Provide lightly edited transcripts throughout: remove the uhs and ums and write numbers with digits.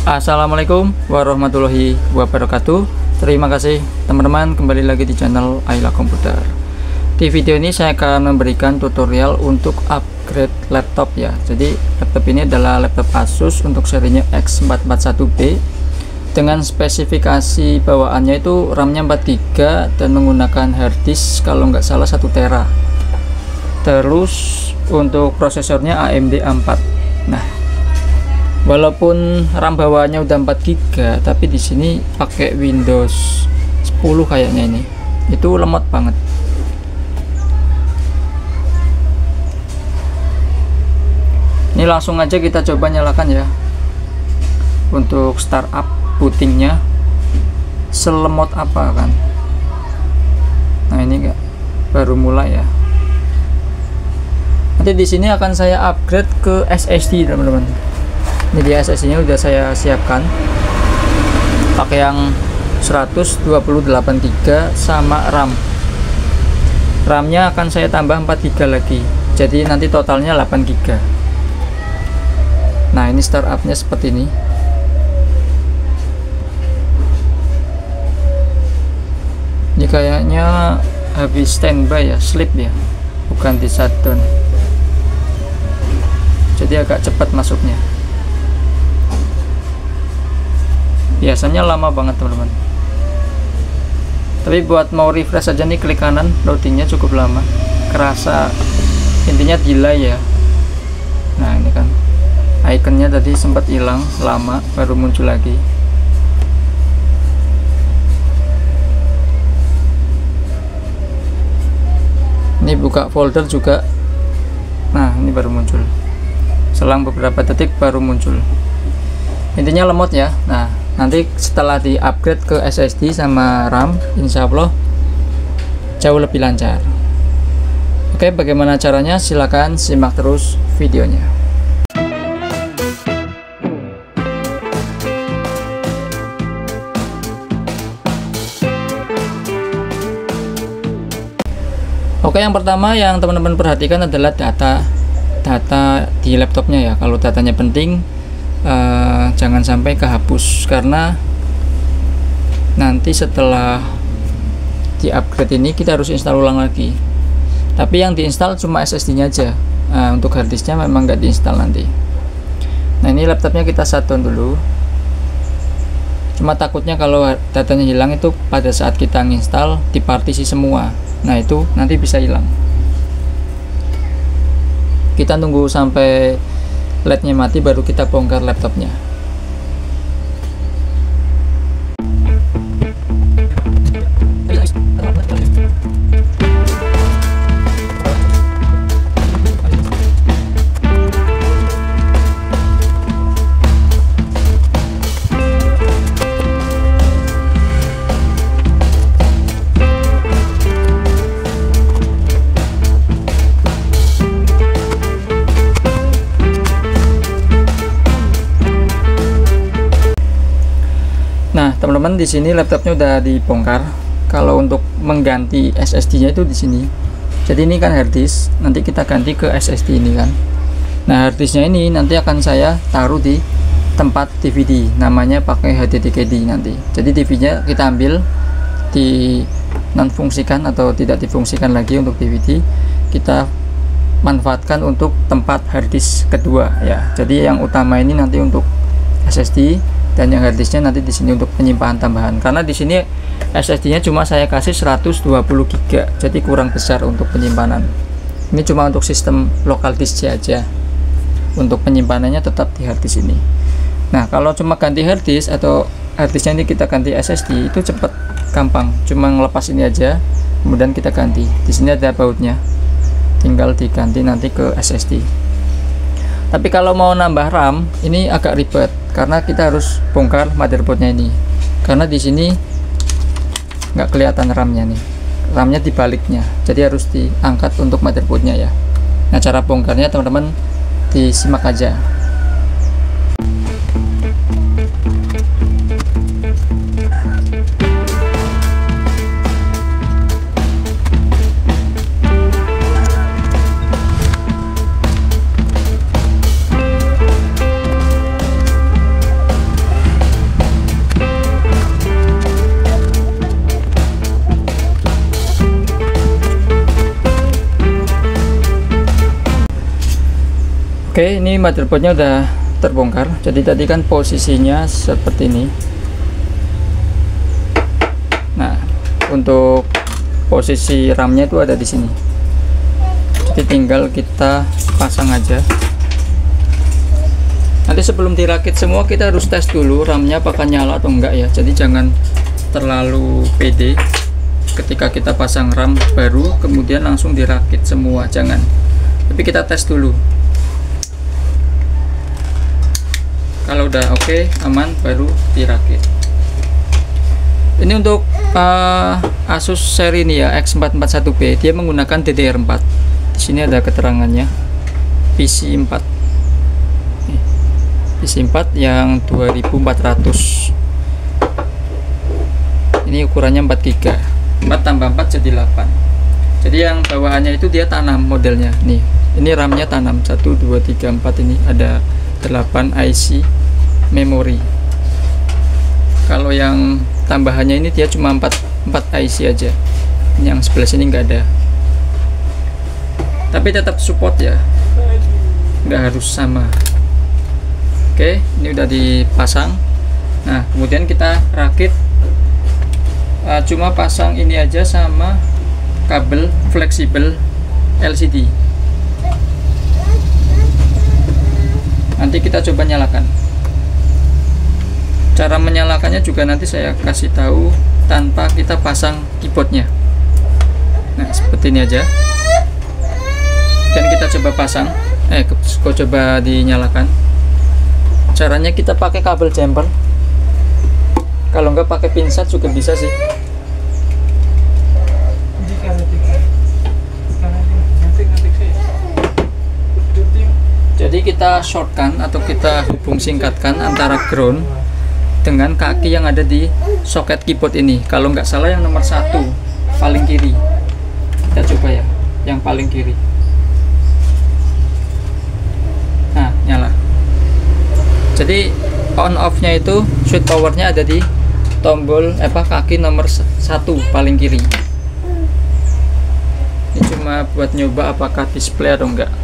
Assalamualaikum warahmatullahi wabarakatuh. Terima kasih teman-teman, kembali lagi di channel Ayla Komputer. Di video ini saya akan memberikan tutorial untuk upgrade laptop ya. Jadi laptop ini adalah laptop Asus untuk serinya X441B dengan spesifikasi bawaannya itu RAM-nya 4GB dan menggunakan harddisk kalau nggak salah 1 tera. Terus untuk prosesornya AMD A4. Nah, walaupun RAM bawaannya udah 4GB, tapi di sini pakai Windows 10 kayaknya ini. Itu lemot banget. Ini langsung aja kita coba nyalakan ya. Untuk startup bootingnya selemot apa kan. Nah, ini enggak baru mulai ya. Nanti di sini akan saya upgrade ke SSD, teman-teman. Jadi SSD nya udah saya siapkan pakai yang 128GB sama RAM nya akan saya tambah 4GB lagi, jadi nanti totalnya 8GB. Nah, ini startupnya seperti ini. Ini kayaknya habis standby ya, sleep ya, bukan di shutdown, jadi agak cepat masuknya. Biasanya lama banget teman-teman, tapi buat mau refresh aja nih klik kanan, loadingnya cukup lama, kerasa intinya delay ya. Nah, ini kan ikonnya tadi sempat hilang lama, baru muncul lagi. Ini buka folder juga. Nah, ini baru muncul, selang beberapa detik baru muncul. Intinya lemot ya. Nah, nanti setelah di upgrade ke SSD sama RAM, insya Allah jauh lebih lancar. Oke, bagaimana caranya? Silahkan simak terus videonya. Oke, yang pertama yang teman-teman perhatikan adalah data di laptopnya ya. Kalau datanya penting, jangan sampai kehapus, karena nanti setelah di upgrade ini kita harus install ulang lagi. Tapi yang diinstal cuma SSD nya aja. Untuk harddisknya memang nggak diinstal nanti. Nah, ini laptopnya kita shutdown dulu. Cuma takutnya kalau datanya hilang itu pada saat kita nginstal di partisi semua. Nah, itu nanti bisa hilang. Kita tunggu sampai LED-nya mati baru kita bongkar laptopnya. Nah, teman-teman, di sini laptopnya udah dibongkar. Kalau untuk mengganti SSD-nya itu di sini. Jadi ini kan harddisk, nanti kita ganti ke SSD ini kan. Nah, harddisknya ini nanti akan saya taruh di tempat DVD, namanya pakai HDD nanti. Jadi DVD-nya kita ambil, di non fungsikan atau tidak difungsikan lagi untuk DVD, kita manfaatkan untuk tempat harddisk kedua ya. Jadi yang utama ini nanti untuk SSD, dan yang harddisknya nanti di sini untuk penyimpanan tambahan. Karena di sini SSD-nya cuma saya kasih 120GB, jadi kurang besar untuk penyimpanan. Ini cuma untuk sistem local disk aja. Untuk penyimpanannya tetap di harddisk ini. Nah, kalau cuma ganti harddisk atau harddisknya ini kita ganti SSD, itu cepat, gampang. Cuma ngelepas ini aja, kemudian kita ganti. Di sini ada bautnya, tinggal diganti nanti ke SSD. Tapi kalau mau nambah RAM, ini agak ribet karena kita harus bongkar motherboardnya ini. Karena di sini nggak kelihatan RAM-nya nih. RAM-nya di baliknya, jadi harus diangkat untuk motherboardnya ya. Nah, cara bongkarnya teman-teman disimak aja. Oke, ini motherboardnya udah terbongkar. Jadi tadi kan posisinya seperti ini. Nah, untuk posisi RAM-nya itu ada di sini. Jadi tinggal kita pasang aja. Nanti sebelum dirakit semua kita harus tes dulu RAM-nya apakah nyala atau enggak ya. Jadi jangan terlalu pede ketika kita pasang RAM baru kemudian langsung dirakit semua, jangan. Tapi kita tes dulu. Kalau udah oke, aman, baru dirakit. Ini untuk Asus seri ini ya, X441B, dia menggunakan DDR4. Di sini ada keterangannya, PC4 yang 2400. Ini ukurannya 4 GB, 4 tambah 4 jadi 8. Jadi yang bawaannya itu dia tanam modelnya nih. Ini RAM-nya tanam 1 2 3 4, ini ada 8 IC memori. Kalau yang tambahannya ini dia cuma 4 IC aja. Yang sebelah sini nggak ada. Tapi tetap support ya, nggak harus sama. Oke, ini udah dipasang. Nah, kemudian kita rakit. Cuma pasang ini aja sama kabel fleksibel LCD. Nanti kita coba nyalakan. Cara menyalakannya juga nanti saya kasih tahu tanpa kita pasang keyboardnya. Nah, seperti ini aja. Dan kita coba pasang. Coba dinyalakan. Caranya kita pakai kabel jumper. Kalau nggak pakai pinset juga bisa sih. Jadi kita shortkan atau kita hubung singkatkan antara ground dengan kaki yang ada di soket keyboard ini. Kalau nggak salah yang nomor 1 paling kiri. Kita coba ya, yang paling kiri. Nah, nyala. Jadi on off nya itu switch powernya ada di tombol kaki nomor 1 paling kiri. Ini cuma buat nyoba apakah display atau enggak.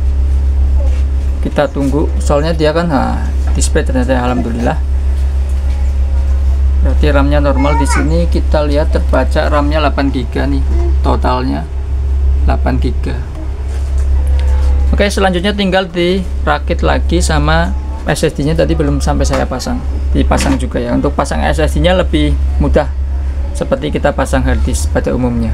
Kita tunggu, soalnya dia kan display ternyata, alhamdulillah. Berarti RAM-nya normal. Di sini kita lihat terbaca RAM-nya 8 GB nih, totalnya 8 GB. Oke, selanjutnya tinggal dirakit lagi sama SSD-nya. Tadi belum sampai saya pasang, dipasang juga ya. Untuk pasang SSD-nya lebih mudah seperti kita pasang hard disk pada umumnya.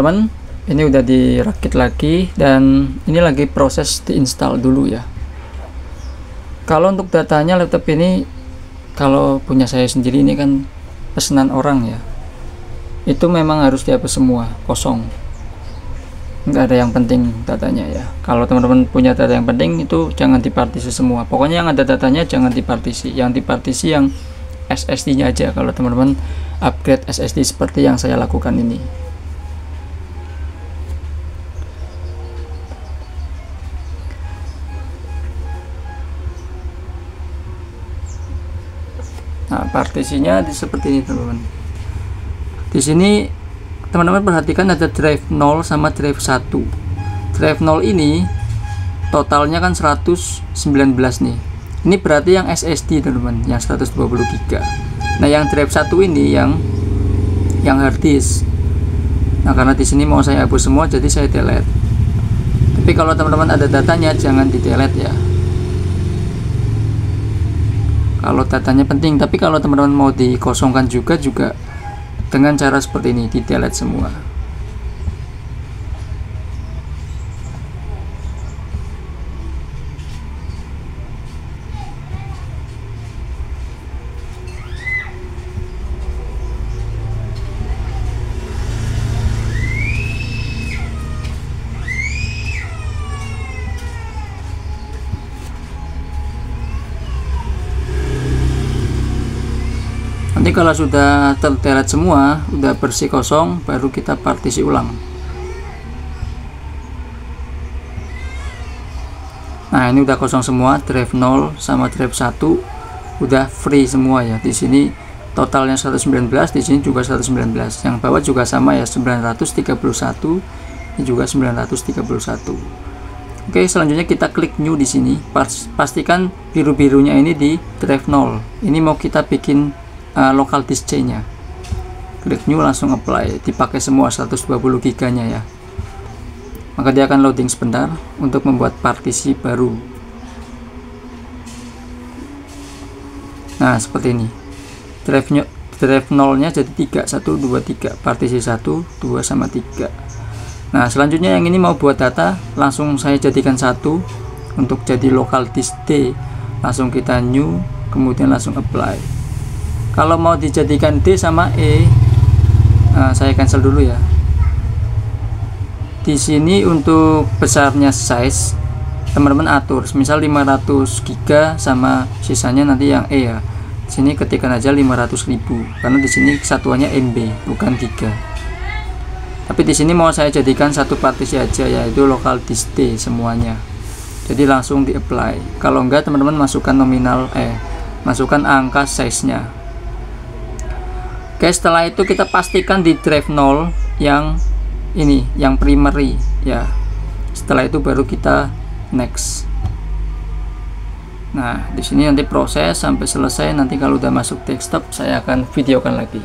teman-teman, ini udah dirakit lagi dan ini lagi proses diinstal dulu ya. Kalau untuk datanya laptop ini, kalau punya saya sendiri ini kan pesanan orang ya, itu memang harus dihapus semua, kosong, nggak ada yang penting datanya ya. Kalau teman-teman punya data yang penting itu jangan dipartisi semua, pokoknya yang ada datanya jangan dipartisi, yang dipartisi yang SSD nya aja kalau teman-teman upgrade SSD seperti yang saya lakukan ini. Nah, partisinya seperti ini teman-teman. Di sini teman-teman perhatikan ada drive 0 sama drive 1. Drive 0 ini totalnya kan 119 nih. Ini berarti yang SSD teman-teman, yang 120 GB. Nah, yang drive 1 ini yang hard disk. Nah, karena di sini mau saya hapus semua jadi saya delete. Tapi kalau teman-teman ada datanya jangan di delete ya. Kalau datanya penting, tapi kalau teman-teman mau dikosongkan juga dengan cara seperti ini, di delete semua. Nanti kalau sudah terdelete semua, udah bersih kosong, baru kita partisi ulang. Nah, ini udah kosong semua, drive 0 sama drive 1 udah free semua ya. Di sini totalnya 119, di sini juga 119. Yang bawah juga sama ya, 931. Ini juga 931. Oke, selanjutnya kita klik new di sini. Pastikan biru-birunya ini di drive 0. Ini mau kita bikin local disk C nya. Klik new, langsung apply, dipakai semua 120 GB nya ya. Maka dia akan loading sebentar untuk membuat partisi baru. Nah, seperti ini. Drive 0 nya jadi 3, 1, 2, 3, partisi 1, 2 sama 3. Nah, selanjutnya yang ini mau buat data, langsung saya jadikan 1 untuk jadi local disk D. Langsung kita new, kemudian langsung apply. Kalau mau dijadikan D sama E, saya cancel dulu ya. Di sini untuk besarnya size, teman-teman atur, misal 500 GB sama sisanya nanti yang E ya. Di sini ketikkan aja 500.000, karena di sini satuannya MB bukan giga. Tapi di sini mau saya jadikan satu partisi aja, yaitu local disk D semuanya. Jadi langsung di apply. Kalau enggak, teman-teman masukkan masukkan angka size-nya. Oke, setelah itu kita pastikan di drive 0 yang ini, yang primary ya. Setelah itu baru kita next. Nah, di sini nanti proses sampai selesai. Nanti kalau udah masuk desktop saya akan videokan lagi.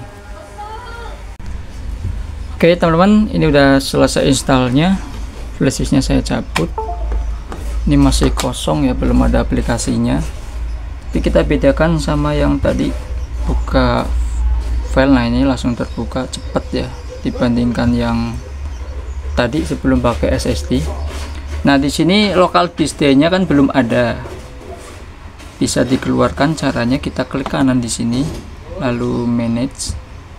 Oke teman-teman, ini udah selesai installnya. Flashdisknya saya cabut. Ini masih kosong ya, belum ada aplikasinya. Tapi kita bedakan sama yang tadi buka file. Nah, ini langsung terbuka cepat ya dibandingkan yang tadi sebelum pakai SSD. Nah, di sini local disk D-nya kan belum ada. Bisa dikeluarkan, caranya kita klik kanan di sini, lalu manage.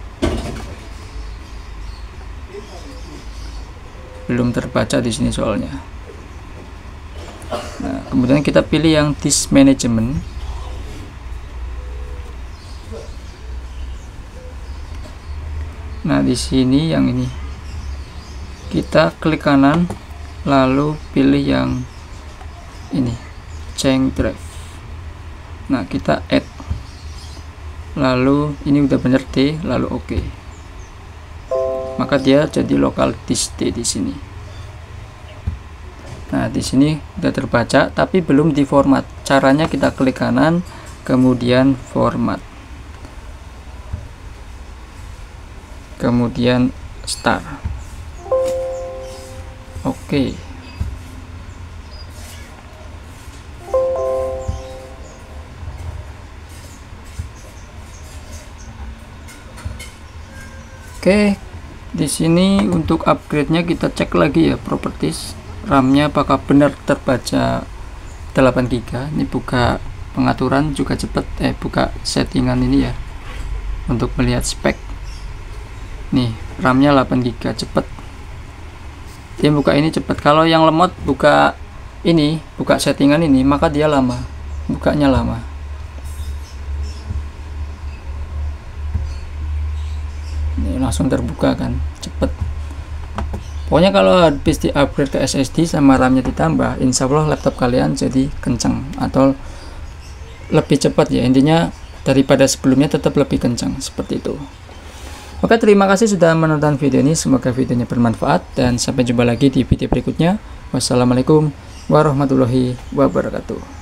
Belum terbaca di sini soalnya. Nah, kemudian kita pilih yang disk management. Nah, di sini yang ini kita klik kanan, lalu pilih yang ini, change drive. Nah, kita add, lalu ini udah bener D, lalu OK. Maka dia jadi local disk D di sini. Nah, di sini udah terbaca, tapi belum di format. Caranya kita klik kanan, kemudian format, kemudian start. Oke. Oke, di di sini untuk upgrade-nya kita cek lagi ya, properties RAM-nya apakah benar terbaca 8 GB. Ini buka pengaturan juga cepet, buka settingan ini ya untuk melihat spek. Nih RAM-nya 8 GB cepet. Dia buka ini cepet. Kalau yang lemot buka ini, buka settingan ini, maka dia lama, bukanya lama. Ini langsung terbuka kan, cepet. Pokoknya kalau habis di upgrade ke SSD sama RAM-nya ditambah, insya Allah laptop kalian jadi kencang atau lebih cepat ya. Intinya daripada sebelumnya tetap lebih kencang, seperti itu. Oke, terima kasih sudah menonton video ini. Semoga videonya bermanfaat dan sampai jumpa lagi di video berikutnya. Wassalamualaikum warahmatullahi wabarakatuh.